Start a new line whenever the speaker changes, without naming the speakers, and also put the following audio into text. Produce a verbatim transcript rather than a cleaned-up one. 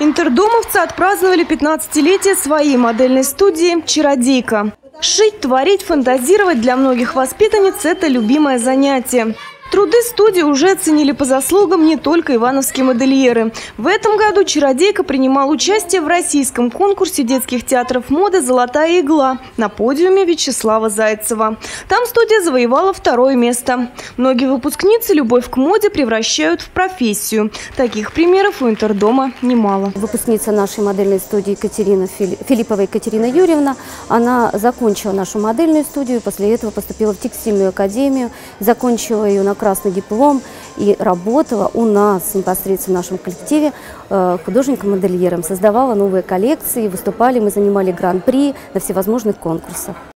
Интердомовцы отпраздновали пятнадцатилетие своей модельной студии «Чародейка». Шить, творить, фантазировать для многих воспитанниц – это любимое занятие. Труды студии уже оценили по заслугам не только ивановские модельеры. В этом году «Чародейка» принимал участие в российском конкурсе детских театров моды «Золотая игла» на подиуме Вячеслава Зайцева. Там студия завоевала второе место. Многие выпускницы любовь к моде превращают в профессию. Таких примеров у Интердома немало.
Выпускница нашей модельной студии Екатерина Филиппова Екатерина Юрьевна, она закончила нашу модельную студию, после этого поступила в текстильную академию, закончила ее на красный диплом и работала у нас непосредственно в нашем коллективе художником-модельером. Создавала новые коллекции, выступали, мы занимали гран-при на всевозможных конкурсах.